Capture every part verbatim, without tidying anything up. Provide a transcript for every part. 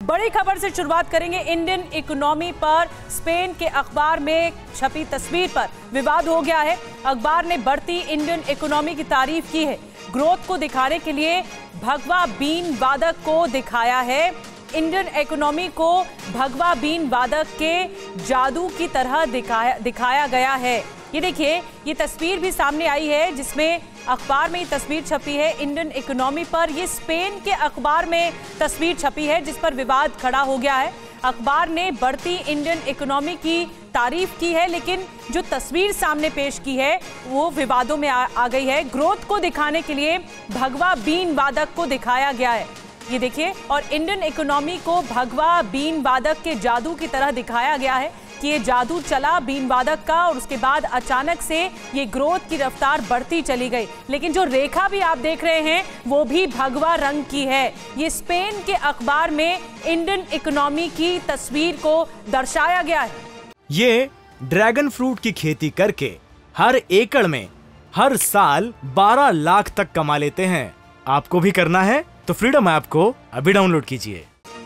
बड़ी खबर से शुरुआत करेंगे। इंडियन इकोनॉमी पर स्पेन के अखबार में छपी तस्वीर पर विवाद हो गया है। अखबार ने बढ़ती इंडियन इकोनॉमी की तारीफ की है। ग्रोथ को दिखाने के लिए भगवा बीन वादक को दिखाया है। इंडियन इकोनॉमी को भगवा बीन वादक के जादू की तरह दिखाया दिखाया गया है। ये देखिए, ये तस्वीर भी सामने आई है जिसमें अखबार में ये तस्वीर छपी है इंडियन इकोनॉमी पर। ये स्पेन के अखबार में तस्वीर छपी है जिस पर विवाद खड़ा हो गया है। अखबार ने बढ़ती इंडियन इकोनॉमी की तारीफ की है, लेकिन जो तस्वीर सामने पेश की है वो विवादों में आ, आ गई है। ग्रोथ को दिखाने के लिए भगवा बीन वादक को दिखाया गया है, ये देखिए। और इंडियन इकोनॉमी को भगवा बीन वादक के जादू की तरह दिखाया गया है कि ये जादू चला बीन वादक का और उसके बाद अचानक से ये ग्रोथ की रफ्तार बढ़ती चली गई। लेकिन जो रेखा भी आप देख रहे हैं वो भी भगवा रंग की है। ये स्पेन के अखबार में इंडियन इकोनॉमी की तस्वीर को दर्शाया गया है। ये ड्रैगन फ्रूट की खेती करके हर एकड़ में हर साल बारह लाख तक कमा लेते हैं। आपको भी करना है तो फ्रीडम ऐप को अभी डाउनलोड कीजिए।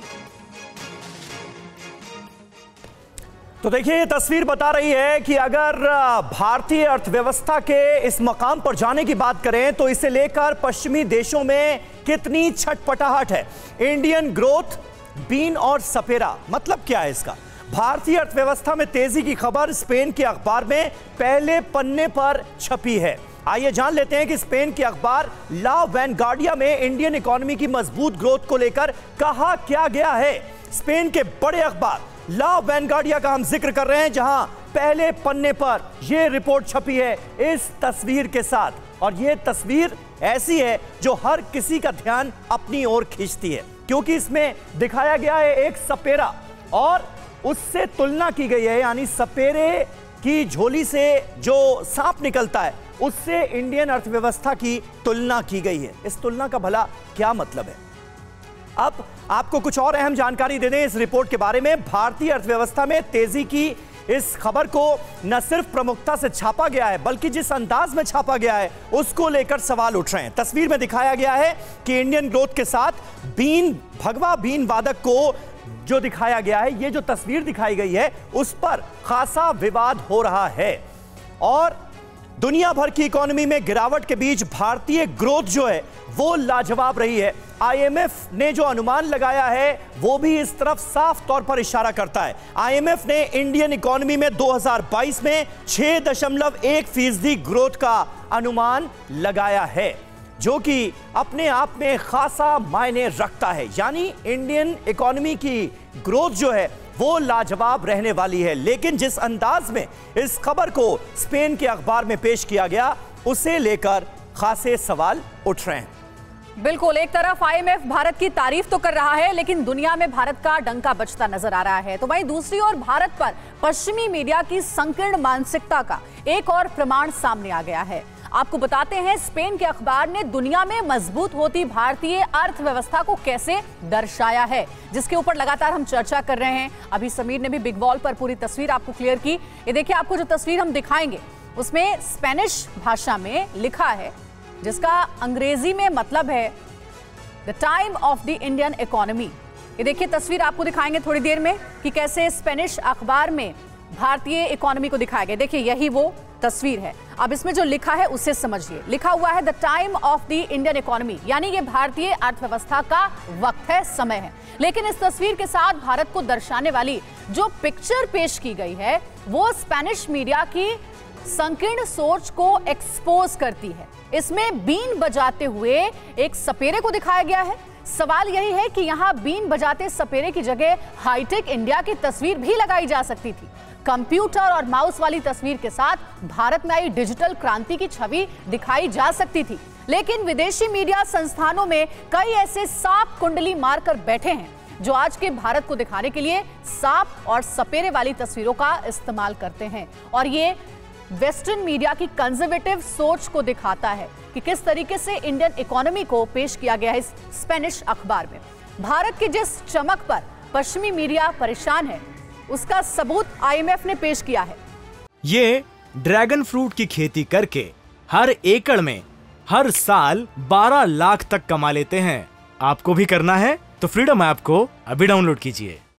तो देखिए, ये तस्वीर बता रही है कि अगर भारतीय अर्थव्यवस्था के इस मकाम पर जाने की बात करें तो इसे लेकर पश्चिमी देशों में कितनी छटपटाहट है। इंडियन ग्रोथ, बीन और सपेरा, मतलब क्या है इसका? भारतीय अर्थव्यवस्था में तेजी की खबर स्पेन के अखबार में पहले पन्ने पर छपी है। आइए जान लेते हैं कि स्पेन के अखबार ला वैनगार्डिया में इंडियन इकोनॉमी की मजबूत ग्रोथ को लेकर कहा क्या गया है। स्पेन के बड़े अखबार ला वैनगार्डिया का हम जिक्र कर रहे हैं, जहां पहले पन्ने पर यह रिपोर्ट छपी है इस तस्वीर के साथ। और यह तस्वीर ऐसी है जो हर किसी का ध्यान अपनी ओर खींचती है, क्योंकि इसमें दिखाया गया है एक सपेरा और उससे तुलना की गई है, यानी सपेरे की झोली से जो सांप निकलता है उससे इंडियन अर्थव्यवस्था की तुलना की गई है। इस तुलना का भला क्या मतलब है? अब आपको कुछ और अहम जानकारी दे दें इस रिपोर्ट के बारे में। भारतीय अर्थव्यवस्था में तेजी की इस खबर को न सिर्फ प्रमुखता से छापा गया है, बल्कि जिस अंदाज में छापा गया है उसको लेकर सवाल उठ रहे हैं। तस्वीर में दिखाया गया है कि इंडियन ग्रोथ के साथ बीन भगवा बीन वादक को जो दिखाया गया है, ये जो तस्वीर दिखाई गई है उस पर खासा विवाद हो रहा है। और दुनिया भर की इकोनॉमी में गिरावट के बीच भारतीय ग्रोथ जो है वो लाजवाब रही है। आईएमएफ ने जो अनुमान लगाया है वो भी इस तरफ साफ तौर पर इशारा करता है। आईएमएफ ने इंडियन इकोनॉमी में दो हज़ार बाईस में छह दशमलव एक फीसदी ग्रोथ का अनुमान लगाया है, जो कि अपने आप में खासा मायने रखता है। यानी इंडियन इकोनॉमी की ग्रोथ जो है वो लाजवाब रहने वाली है। लेकिन जिस अंदाज में इस खबर को स्पेन के अखबार में पेश किया गया उसे लेकर खासे सवाल उठ रहे हैं। बिल्कुल, एक तरफ आईएमएफ भारत की तारीफ तो कर रहा है, लेकिन दुनिया में भारत का डंका बजता नजर आ रहा है। तो वहीं दूसरी ओर भारत पर पश्चिमी मीडिया की संकीर्ण मानसिकता का एक और प्रमाण सामने आ गया है। आपको बताते हैं, स्पेन के अखबार ने दुनिया में मजबूत होती भारतीय अर्थव्यवस्था को कैसे दर्शाया है, जिसके ऊपर लगातार हम चर्चा कर रहे हैं। अभी समीर ने भी बिग वॉल पर पूरी तस्वीर आपको क्लियर की। ये देखिए, आपको जो तस्वीर हम दिखाएंगे उसमें स्पेनिश भाषा में लिखा है, जिसका अंग्रेजी में मतलब है the time of the Indian economy. ये देखिए, तस्वीर आपको दिखाएंगे थोड़ी देर में कि कैसे स्पेनिश अखबार में भारतीय इकोनॉमी को दिखाया गया। देखिए, यही वो तस्वीर है। अब इसमें जो लिखा है उससे समझिए। लिखा हुआ है the time of the Indian economy, यानी ये भारतीय अर्थव्यवस्था का वक्त है, समय है। लेकिन इस तस्वीर के साथ भारत को दर्शाने वाली जो पिक्चर पेश की गई है वो स्पेनिश मीडिया की संकीर्ण सोच को एक्सपोज करती है। इसमें बीन बजाते हुए एक सपेरे को दिखाया गया है। सवाल यही है कि यहाँ बीन बजाते सपेरे की जगह हाईटेक इंडिया की तस्वीर भी लगाई जा सकती थी। कंप्यूटर और माउस वाली तस्वीर के साथ भारत में आई डिजिटल क्रांति की छवि दिखाई जा सकती थी। लेकिन विदेशी मीडिया संस्थानों में कई ऐसे सांप कुंडली मारकर बैठे हैं जो आज के भारत को दिखाने के लिए सांप और सपेरे वाली तस्वीरों का इस्तेमाल करते हैं। और ये वेस्टर्न मीडिया की कंजर्वेटिव सोच को दिखाता है कि किस तरीके से इंडियन इकोनॉमी को पेश किया गया है इस स्पेनिश अखबार में। भारत की जिस चमक पर पश्चिमी मीडिया परेशान है उसका सबूत आईएमएफ ने पेश किया है। ये ड्रैगन फ्रूट की खेती करके हर एकड़ में हर साल बारह लाख तक कमा लेते हैं। आपको भी करना है तो फ्रीडम ऐप को अभी डाउनलोड कीजिए।